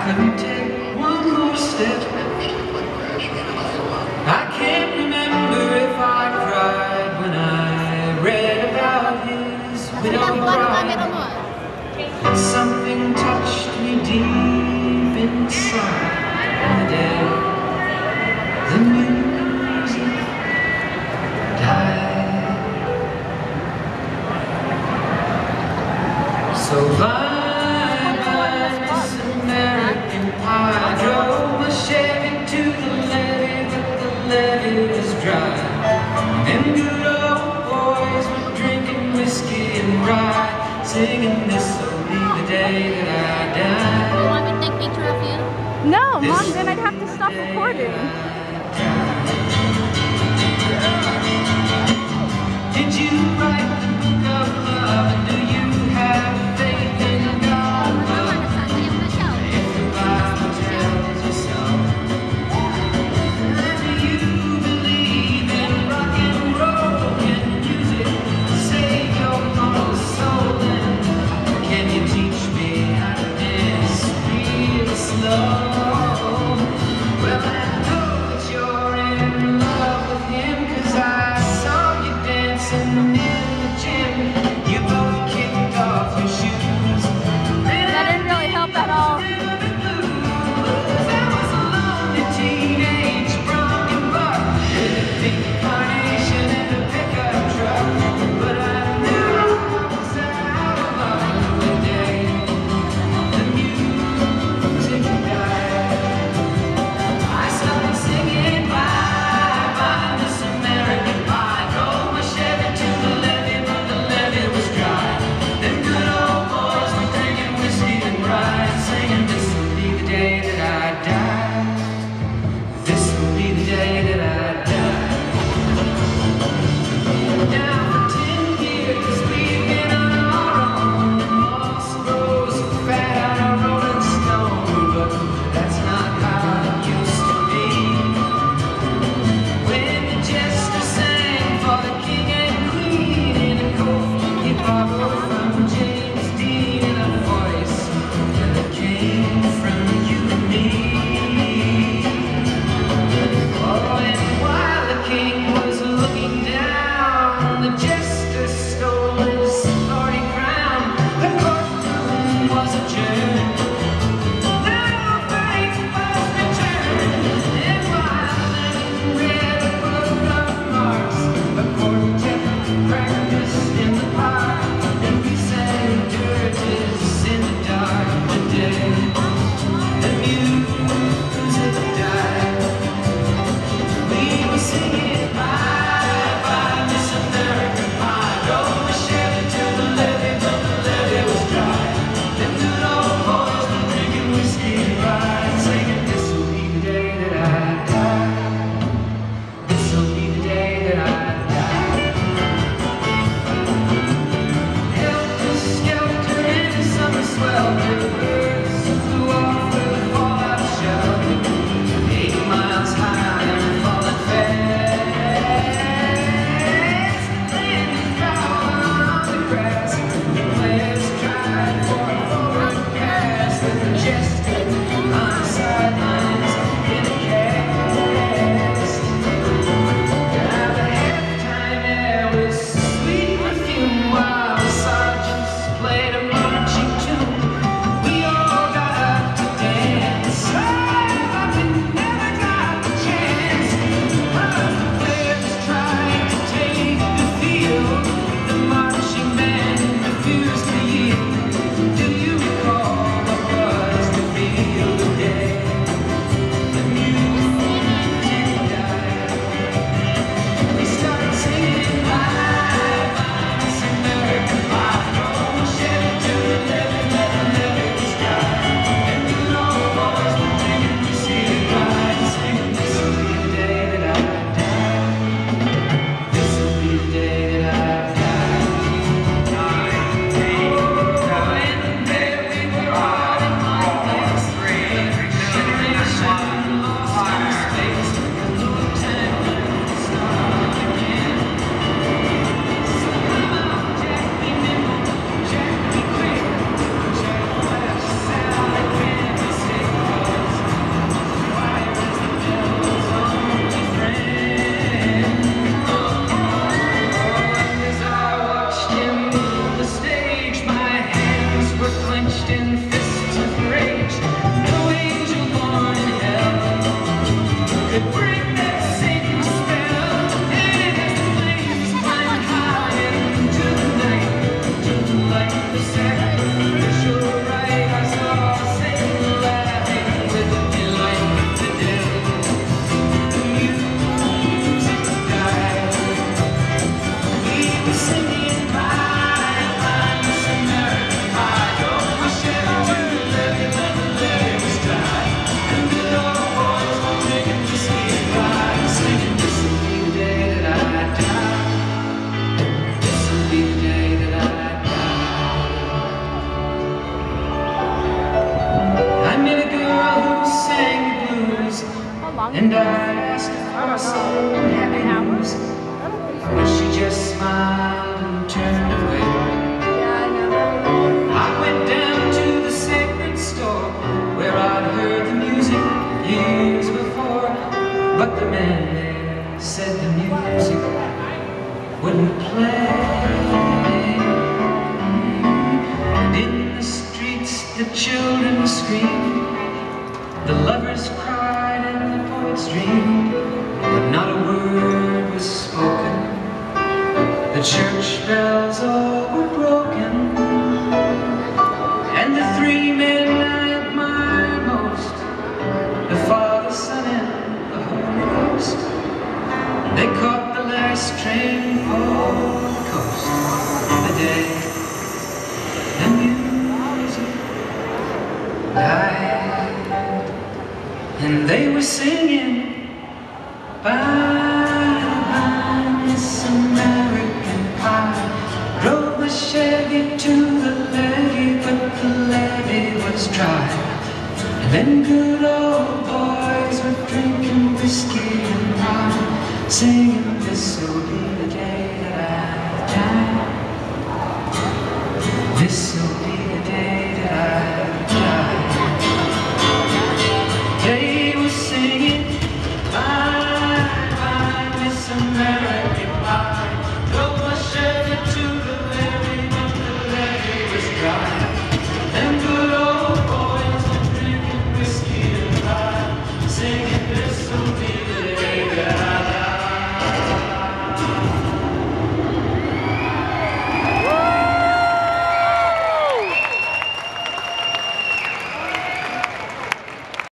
couldn't take one more step. I can't remember if I cried when I read about his widowed bride. Something touched me deep inside the day the music died. So bye-bye, Miss American Pie. Drove a Chevy to the levee, but the levee was dry. And good old boys were drinking whiskey and rye, singing this will be the day that I die. You want me to take a picture of you? No, Mom, then I'd have to stop recording. Did you write the book of love? And do you have faith in God? If the Bible tells you so. Do you believe in rock and roll? Can music save your mortal soul? And can you teach me how to dance real slow? Well, I know that you're long? And I asked for some happy news, but she just smiled and turned away. Yeah, I know. I went down to the sacred store where I'd heard the music years before, but the man there said the music wouldn't play. And in the streets the children screamed, the lovers cried and the poets dreamed, but not a word was spoken. The church bells all were broken, and the three men I admire most, the Father, Son, and the Holy Ghost, they caught the last train for the coast. The day the music died, and they were singing, bye-bye, Miss American Pie. Drove the Chevy to the levee, but the levee was dry. And then good old boys were drinking whiskey and rye, singing, this'll be the day that I die. This'll be the day